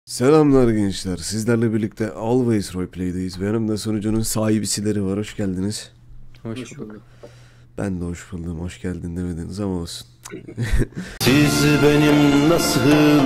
Selamlar gençler. Sizlerle birlikte Always Roleplay'deyiz. Benim de sunucunun sahibisileri var. Hoş geldiniz. Hoş bulduk. Ben de hoş buldum. Hoş geldin demediniz ama olsun. Siz benim nasıl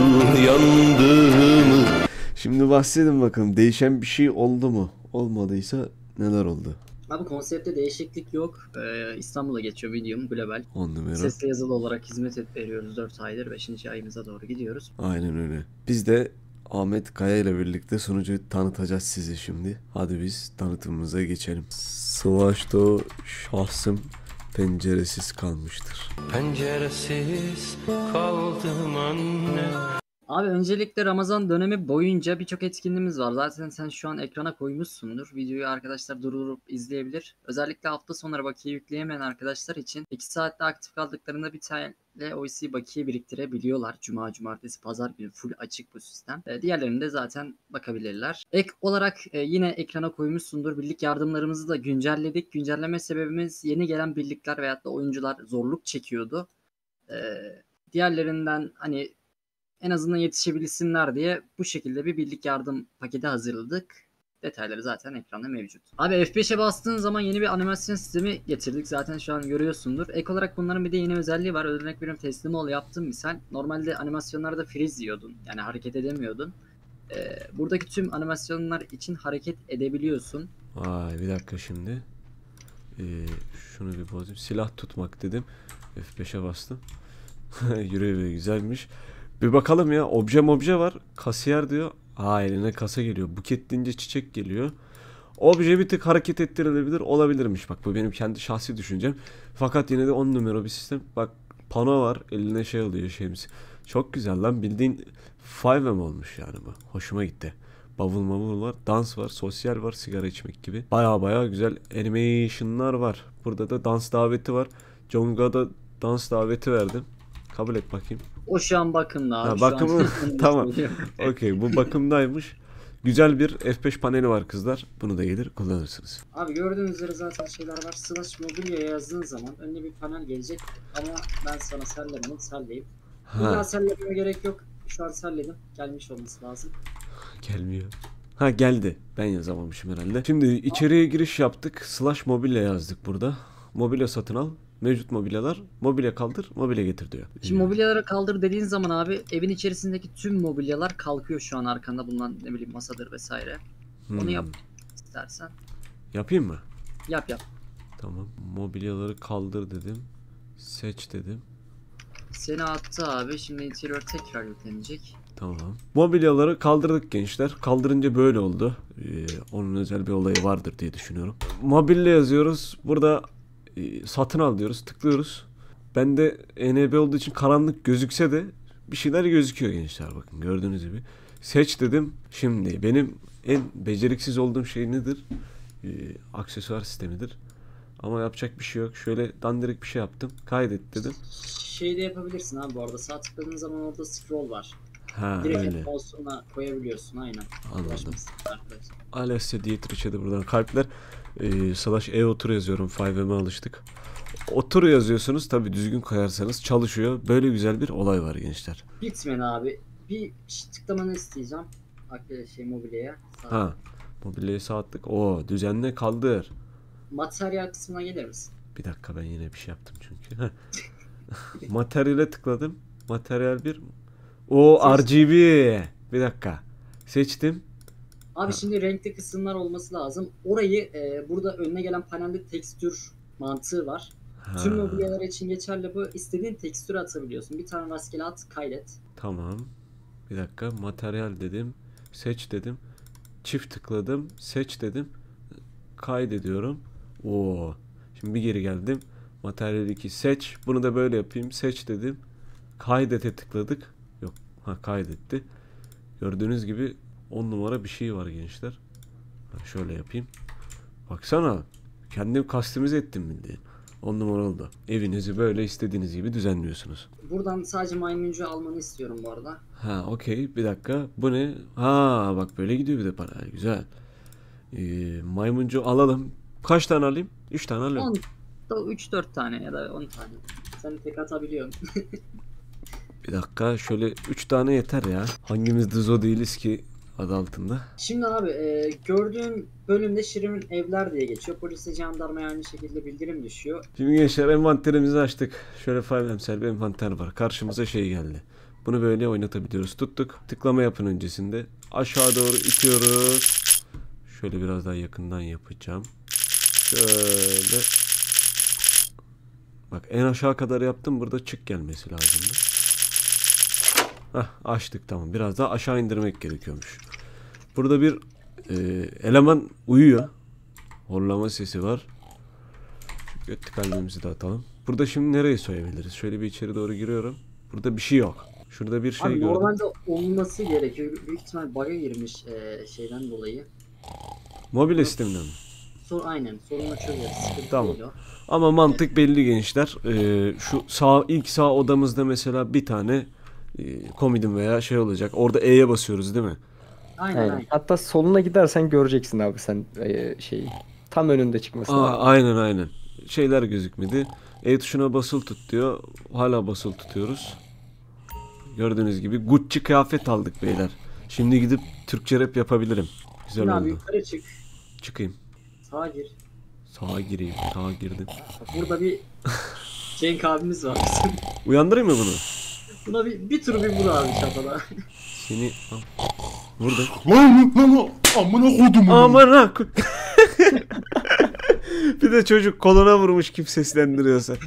yandığımı. Şimdi bahsedin bakalım. Değişen bir şey oldu mu? Olmadıysa neler oldu? Abi konseptte değişiklik yok. İstanbul'a geçiyor Medium Global. 10 numara. Sesli yazılı olarak veriyoruz 4 aydır. 5. ayımıza doğru gidiyoruz. Aynen öyle. Biz de Ahmet Kaya ile birlikte sunucuyu tanıtacağız size şimdi. Hadi biz tanıtımımıza geçelim. Savaşta şahsım penceresiz kalmıştır. Penceresiz kaldım anne. Abi öncelikle Ramazan dönemi boyunca birçok etkinliğimiz var. Zaten sen şu an ekrana koymuşsundur. Videoyu arkadaşlar durdurup izleyebilir. Özellikle hafta sonları bakiye yükleyemeyen arkadaşlar için 2 saatte aktif kaldıklarında bir tane OC bakiye biriktirebiliyorlar. Cuma, cumartesi, pazar günü full açık bu sistem. Diğerlerinde de zaten bakabilirler. Ek olarak yine ekrana koymuşsundur. Birlik yardımlarımızı da güncelledik. Güncelleme sebebimiz yeni gelen birlikler veyahut da oyuncular zorluk çekiyordu. Diğerlerinden hani en azından yetişebilsinler diye bu şekilde bir birlik yardım paketi hazırladık. Detayları zaten ekranda mevcut. Abi F5'e bastığın zaman yeni bir animasyon sistemi getirdik. Zaten şu an görüyorsundur. Ek olarak bunların bir de yeni özelliği var. Örnek veriyorum, teslim ol yaptım misal. Normalde animasyonlarda freeze yiyordun. Yani hareket edemiyordun. Buradaki tüm animasyonlar için hareket edebiliyorsun. Vay bir dakika şimdi. Şunu bir bozayım. Silah tutmak dedim. F5'e bastım. Yüreği güzelmiş. Bir bakalım ya. Obje var. Kasiyer diyor. Eline kasa geliyor. Buket deyince çiçek geliyor. Obje bir tık hareket ettirilebilir. Olabilirmiş. Bak bu benim kendi şahsi düşüncem. Fakat yine de 10 numara bir sistem. Bak pano var. Eline şey alıyor şeyimiz. Çok güzel lan. Bildiğin 5M olmuş yani bu. Hoşuma gitti. Bavul mavul var. Dans var. Sosyal var. Sigara içmek gibi. Baya güzel animation'lar var. Burada da dans daveti var. Jonga'da dans daveti verdim. Kabul et bakayım. O şu an bakımda abi. Bakımı tamam. Okey, bu bakımdaymış. Güzel bir F5 paneli var kızlar. Bunu da gelir kullanırsınız. Abi gördüğünüz üzere zaten şeyler var. Slash mobilyaya yazdığın zaman önüne bir panel gelecek. Ama ben sana sellemedim. Selleyim. İlla sellemeye gerek yok. Şu an selledim. Gelmiş olması lazım. Gelmiyor. Geldi. Ben yazamamışım herhalde. Şimdi içeriye giriş yaptık. Slash mobilya yazdık burada. Mobilya satın al. Mevcut mobilyalar. Mobilya kaldır. Mobilya getir diyor. Şimdi mobilyaları kaldır dediğin zaman abi evin içerisindeki tüm mobilyalar kalkıyor şu an arkanda bulunan ne bileyim masadır vesaire. Onu yap istersen. Yapayım mı? Yap. Tamam. Mobilyaları kaldır dedim. Seç dedim. Seni attı abi. Şimdi interior tekrar yüklenecek. Tamam. Mobilyaları kaldırdık gençler. Kaldırınca böyle oldu. Onun özel bir olayı vardır diye düşünüyorum. Mobilya yazıyoruz. Burada satın al diyoruz. Tıklıyoruz. Bende ENB olduğu için karanlık gözükse de bir şeyler gözüküyor gençler. Bakın gördüğünüz gibi. Seç dedim. Şimdi benim en beceriksiz olduğum şey nedir? Aksesuar sistemidir. Ama yapacak bir şey yok. Şöyle dandirik bir şey yaptım. Kaydet dedim. Şey de yapabilirsin abi bu arada. Sağ tıkladığın zaman orada scroll var. Öyle. Direkt mouse'una koyabiliyorsun aynen. Anladım. Alessia Dietrich'e de buradan kalpler. Slash otur yazıyorum. 5M'e alıştık. Otur yazıyorsunuz. Tabi düzgün koyarsanız çalışıyor. Böyle güzel bir olay var gençler. Bitmen abi. Bir tıklamanı isteyeceğim. Mobilyaya. Mobilyayı sağ attık. Düzenle kaldır. Materyal kısmına gelir misin? Bir dakika ben yine bir şey yaptım çünkü. Materyale tıkladım. Materyal 1. RGB. Bir dakika. Seçtim. Abi şimdi renkli kısımlar olması lazım. Orayı burada önüne gelen panelde tekstür mantığı var. Tüm mobilyalar için geçerli bu. İstediğin tekstürü atabiliyorsun. Bir tane rastgele at, kaydet. Tamam. Bir dakika. Materyal dedim. Seç dedim. Çift tıkladım. Seç dedim. Kaydediyorum. Şimdi bir geri geldim. Materyal 2 seç. Bunu da böyle yapayım. Seç dedim. Kaydete tıkladık. Yok. Kaydetti. Gördüğünüz gibi 10 numara bir şey var gençler. Şöyle yapayım. Baksana. Kendim kastimize ettim bildiğin. 10 numara oldu. Evinizi böyle istediğiniz gibi düzenliyorsunuz. Buradan sadece maymuncu almanı istiyorum bu arada. Okey. Bir dakika. Bu ne? Bak böyle gidiyor bir de para. Güzel. Maymuncu alalım. Kaç tane alayım? 3 tane alıyorum. 3-4 tane ya da 10 tane. Sen tek atabiliyorsun. Bir dakika, şöyle 3 tane yeter ya. Hangimiz Dızo değiliz ki adı altında. Şimdi abi gördüğün bölümde Şirin Evler diye geçiyor. Polise, jandarmaya aynı şekilde bildirim düşüyor. Şimdi gençler envanterimizi açtık. Şöyle 5M'sel bir envanter var. Karşımıza şey geldi. Bunu böyle oynatabiliyoruz. Tuttuk. Tıklama yapın öncesinde. Aşağı doğru itiyoruz. Şöyle biraz daha yakından yapacağım. Şöyle. Bak en aşağı kadar yaptım. Burada çık gelmesi lazımdı. Hah, açtık, tamam. Biraz daha aşağı indirmek gerekiyormuş. Burada bir eleman uyuyor. Horlama sesi var. Göt kalbimizi de atalım. Burada şimdi nereyi soyabiliriz? Şöyle bir içeri doğru giriyorum. Burada bir şey yok. Şurada bir şey Abi gördüm. normalde olması gerekiyor. Büyük ihtimal bug'a girmiş şeyden dolayı. Mobil sistemden mi? Aynen sorunu çözeriz. Sıkıntı Tamam. değil o. Ama mantık belli gençler. Şu ilk sağ odamızda mesela bir tane komodin veya şey olacak. Orada E'ye basıyoruz değil mi? Aynen Aynen. aynen. Hatta soluna gidersen göreceksin abi sen şeyi. Tam önünde çıkmasın. Aynen. Şeyler gözükmedi. E tuşuna basılı tut diyor. Hala basılı tutuyoruz. Gördüğünüz gibi Gucci kıyafet aldık beyler. Şimdi gidip Türkçe rap yapabilirim. Güzel Şimdi abi oldu. yukarı çık. Çıkayım. Sağa gir. Sağa gireyim. Sağa girdim. Bak burada bir Cenk abimiz var bizim. Uyandırayım mı bunu? Buna bir tur bir vur abi çapada. Seni vurdum. Lan amına kodumun. Aman ha. Bir de çocuk koluna vurmuş kim seslendiriyorsa.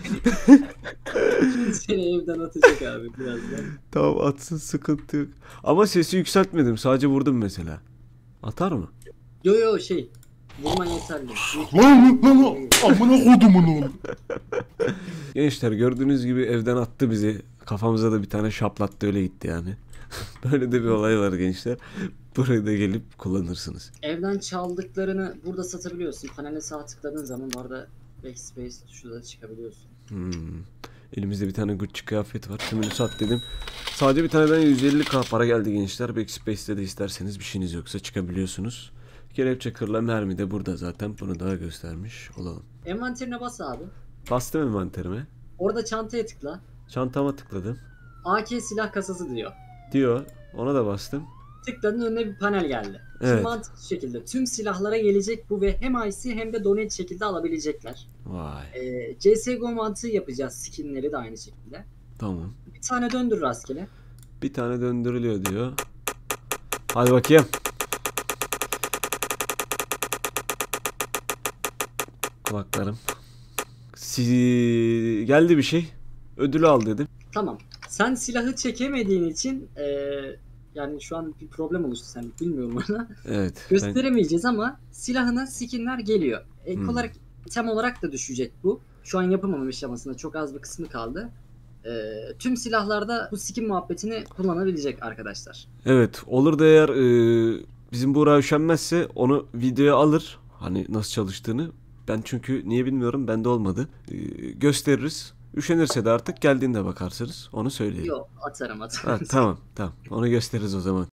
Seni evden atacak abi birazdan. Tamam atsın, sıkıntı yok. Ama sesi yükseltmedim. Sadece vurdum mesela. Atar mı? Yo şey. Vurman yeterli. Lan amına kodumun oğlum. Gençler gördüğünüz gibi evden attı bizi. Kafamıza da bir tane şaplattı, öyle gitti yani. Böyle de bir olay var gençler. Buraya da gelip kullanırsınız. Evden çaldıklarını burada satabiliyorsun. Panele sağ tıkladığın zaman bu arada backspace tuşu da çıkabiliyorsun. Elimizde bir tane Gucci kıyafet var. Tümünü sat dedim. Sadece bir taneden 150k para geldi gençler. Backspace'de de isterseniz bir şeyiniz yoksa çıkabiliyorsunuz. Kelepçe kırla mermi de burada zaten. Bunu daha göstermiş olalım. Envanterine bas abi. Bastım envanterime. Orada çantaya tıkla. Çantama tıkladım. AK silah kasası diyor. Diyor. Ona da bastım. Tıkladın önüne bir panel geldi. Evet. Şimdi mantıklı şekilde tüm silahlara gelecek bu ve hem IC hem de donate şekilde alabilecekler. Vay. CSGO mantığı yapacağız, skinleri de aynı şekilde. Tamam. Bir tane döndür rastgele. Bir tane döndürülüyor diyor. Hadi bakayım. Kulaklarım. Geldi bir şey. Ödülü al dedim. Tamam. Sen silahı çekemediğin için yani şu an bir problem oluştu sen bilmiyorum bana. Evet. Gösteremeyeceğiz ama silahına skinler geliyor. Ek Hmm. olarak item olarak da düşecek bu. Şu an yapamamış aşamasında çok az bir kısmı kaldı. Tüm silahlarda bu skin muhabbetini kullanabilecek arkadaşlar. Evet. Olur da eğer bizim Buğra üşenmezse onu videoya alır. Hani nasıl çalıştığını. Ben çünkü niye bilmiyorum. Bende olmadı. Gösteririz. Üşenirse de artık geldiğinde bakarsınız. Onu söyleyelim. Yok atarım. Ha, tamam. Onu gösteririz o zaman.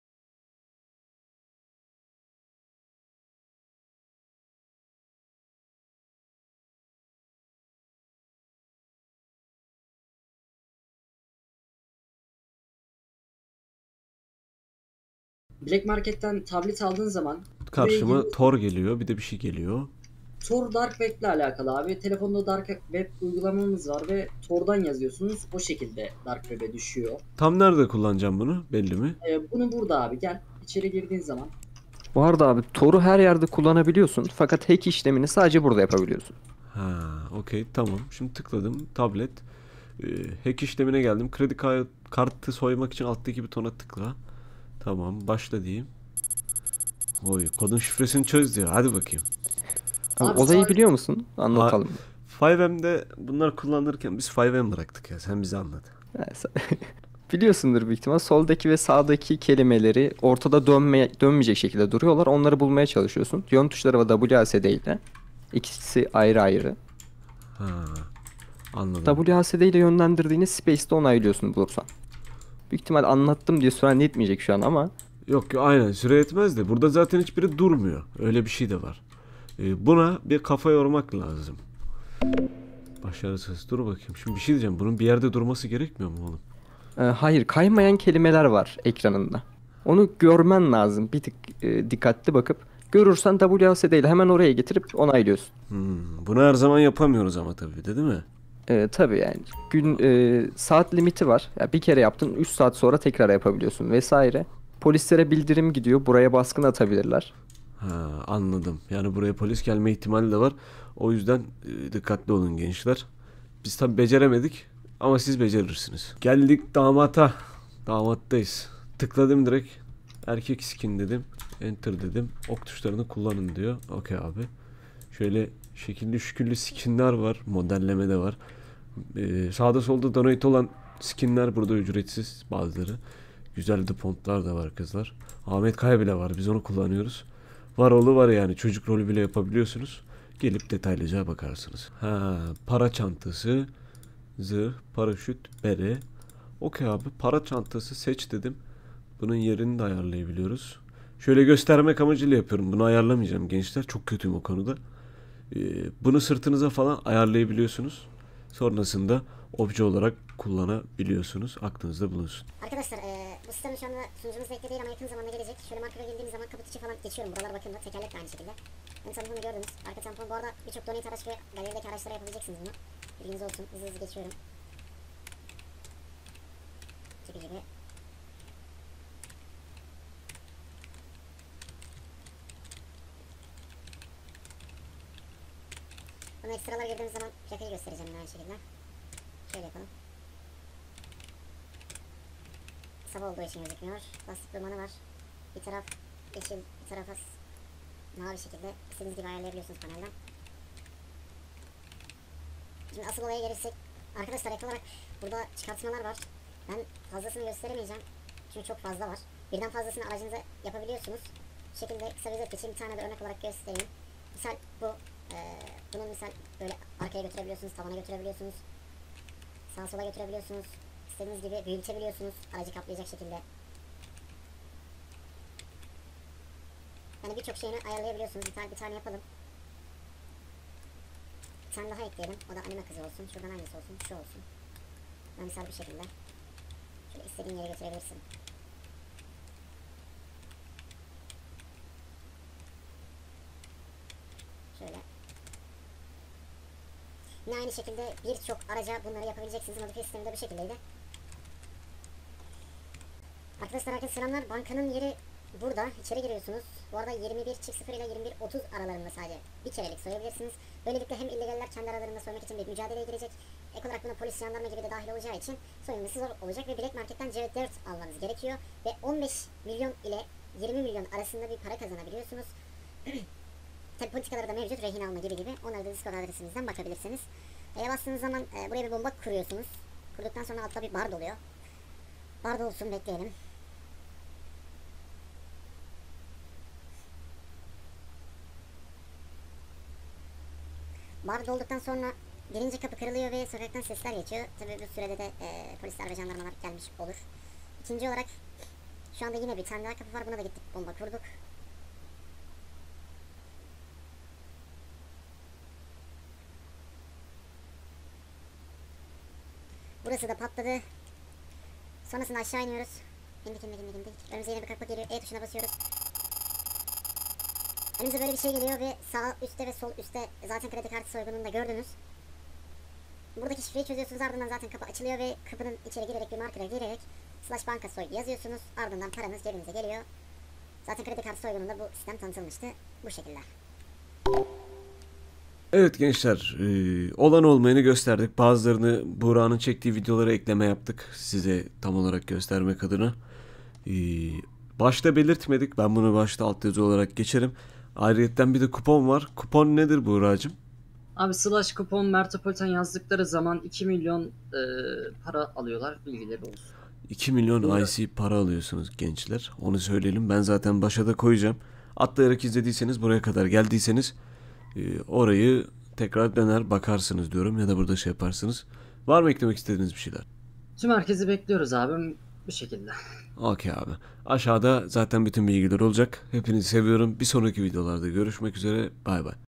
Black Market'ten tablet aldığın zaman Karşıma ilgili- Tor geliyor. Bir de bir şey geliyor. Tor Dark Web ile alakalı abi. Telefonda Dark Web uygulamamız var ve Tor'dan yazıyorsunuz. O şekilde Dark Web'e düşüyor. Tam nerede kullanacağım bunu? Belli mi? Bunu burada abi gel. İçeri girdiğin zaman. Bu arada abi Tor'u her yerde kullanabiliyorsun. Fakat hack işlemini sadece burada yapabiliyorsun. Ha, okey, tamam. Şimdi tıkladım. Tablet. Hack işlemine geldim. Kredi kartı soymak için alttaki butona tıkla. Tamam. Başla diyeyim. Oy, kodun şifresini çöz diyor. Hadi bakayım. Abi, Abi olayı sadece- biliyor musun? Anlatalım. 5M'de bunlar kullanırken biz 5M bıraktık ya. Sen bize anlat. Biliyorsundur büyük ihtimal. Soldaki ve sağdaki kelimeleri ortada dönmeyecek şekilde duruyorlar. Onları bulmaya çalışıyorsun. Yön tuşları ve WASD ile. İkisi ayrı ayrı. Ha, anladım. WASD ile yönlendirdiğini Space'de onaylıyorsun bulursan. Büyük ihtimal anlattım diye süren yetmeyecek şu an ama Yok, aynen süre yetmez de. Burada zaten hiçbiri durmuyor. Öyle bir şey de var. Buna bir kafa yormak lazım. Başarısız. Dur bakayım. Şimdi bir şey diyeceğim. Bunun bir yerde durması gerekmiyor mu oğlum? Hayır, kaymayan kelimeler var ekranında. Onu görmen lazım. Bir tık dikkatli bakıp. Görürsen WASD ile hemen oraya getirip onaylıyorsun. Bunu her zaman yapamıyoruz ama tabii de, değil mi? Tabii yani saat limiti var. Ya bir kere yaptın 3 saat sonra tekrar yapabiliyorsun vesaire. Polislere bildirim gidiyor. Buraya baskın atabilirler. Ha, anladım. Yani buraya polis gelme ihtimali de var. O yüzden dikkatli olun gençler. Biz tabii beceremedik ama siz becerirsiniz. Geldik damata. Damattayız. Tıkladım direkt. Erkek skin dedim. Enter dedim. Ok tuşlarını kullanın diyor. Okey abi. Şöyle şekilli şüküllü skinler var. Modelleme de var. Sağda solda donate olan skinler burada ücretsiz bazıları. Güzel depontlar da var kızlar. Ahmet Kaya bile var. Biz onu kullanıyoruz. Var oğlu var yani. Çocuk rolü bile yapabiliyorsunuz. Gelip detaylıca bakarsınız. Ha, para çantası, zırh, paraşüt, bere. Okey abi. Para çantası seç dedim. Bunun yerini de ayarlayabiliyoruz. Şöyle göstermek amacıyla yapıyorum. Bunu ayarlamayacağım gençler. Çok kötüyüm o konuda. Bunu sırtınıza falan ayarlayabiliyorsunuz. Sonrasında obje olarak kullanabiliyorsunuz. Aklınızda bulunsun. Arkadaşlar bu sistem şu anda sunucumuzda ekli değil ama yakın zamanda gelecek. Şöyle markete geldiğimiz zaman kaput içi falan geçiyorum. Buralar bakımda, tekerlek de aynı şekilde. Ön tamponu gördünüz. Arka tampon bu arada birçok donate araç ve galerideki araçlara yapabileceksiniz bunu. Bilginiz olsun. Hızlı hızlı geçiyorum. Gibi. Buna ekstralar girdiğimiz zaman plakayı göstereceğim yine aynı şekilde. Şöyle yapalım. Sabah olduğu için gözükmüyor. Lastik dumanı var. Bir taraf yeşil, bir taraf mavi şekilde istediğiniz gibi ayarlayabiliyorsunuz panelden. Şimdi asıl olaya gelirsek, arkadaşlar ek olarak burada çıkartmalar var. Ben fazlasını gösteremeyeceğim. Çünkü çok fazla var. Birden fazlasını aracınıza yapabiliyorsunuz. Bu şekilde kısa bir özet geçeyim. Bir tane de örnek olarak göstereyim. Misal bu. Bunun misal böyle arkaya götürebiliyorsunuz, tavana götürebiliyorsunuz. Sağa sola götürebiliyorsunuz. İstediğiniz gibi büyütebiliyorsunuz aracı kaplayacak şekilde. Yani birçok şeyini ayarlayabiliyorsunuz. Bir tane yapalım. Bir tane daha ekleyelim. O da anime kızı olsun. Şuradan hangisi olsun? Şu olsun. Ben misal bir şekilde. Şöyle istediğin yere götürebilirsin. Şöyle. Yine aynı şekilde birçok araca bunları yapabileceksiniz. Modifiye sistemi de bu şekildeydi. Arkadaşlar herkese selamlar. Bankanın yeri burada. İçeri giriyorsunuz. Bu arada 21.0 ile 21.30 aralarında sadece bir kerelik soyabilirsiniz. Böylelikle hem illegaller kendi aralarında soymak için bir mücadeleye girecek. Ek olarak buna polis, jandarma gibi de dahil olacağı için soyulması zor olacak ve Black Market'ten C4 almanız gerekiyor. Ve 15 milyon ile 20 milyon arasında bir para kazanabiliyorsunuz. Tabi politikaları da mevcut, rehin alma gibi. Onları da Discord adresimizden bakabilirsiniz. Bastığınız zaman buraya bir bomba kuruyorsunuz. Kurduktan sonra altta bir bar doluyor. Bar dolsun, bekleyelim. Bar dolduktan sonra birinci kapı kırılıyor ve sokaktan sesler geçiyor. Tabi bu sürede de polisler ve jandarmalar gelmiş olur. İkinci olarak şu anda yine bir tane daha kapı var. Buna da gittik, bomba kurduk. Burası da patladı. Sonrasında aşağı iniyoruz. İndik. Önümüze yine bir kapı geliyor. E tuşuna basıyoruz. Önümüze böyle bir şey geliyor ve sağ üstte ve sol üstte zaten kredi kartı soygununu da gördünüz. Buradaki şifreyi çözüyorsunuz, ardından zaten kapı açılıyor ve kapının içeri girerek bir markere girerek /banka soy yazıyorsunuz. Ardından paranız cebinize geliyor. Zaten kredi kartı soygununda bu sistem tanıtılmıştı. Bu şekilde. Evet gençler, olan olmayanı gösterdik. Bazılarını Buğra'nın çektiği videolara ekleme yaptık. Size tam olarak göstermek adına. Başta belirtmedik. Ben bunu başta alt yazı olarak geçerim. Ayrıyeten bir de kupon var. Kupon nedir Buğra'cığım? Abi /kupon Metropolitan yazdıkları zaman 2 milyon para alıyorlar, bilgileri olsun. 2 milyon IC para alıyorsunuz gençler. Onu söyleyelim. Ben zaten başa da koyacağım. Atlayarak izlediyseniz, buraya kadar geldiyseniz orayı tekrar döner bakarsınız diyorum. Ya da burada şey yaparsınız. Var mı eklemek istediğiniz bir şeyler? Tüm herkesi bekliyoruz abim. Bu şekilde. Okey abi. Aşağıda zaten bütün bilgiler olacak. Hepinizi seviyorum. Bir sonraki videolarda görüşmek üzere. Bay bay.